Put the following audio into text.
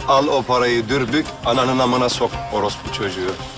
Al o parayı dürbük, ananın amına sok orospu çocuğu.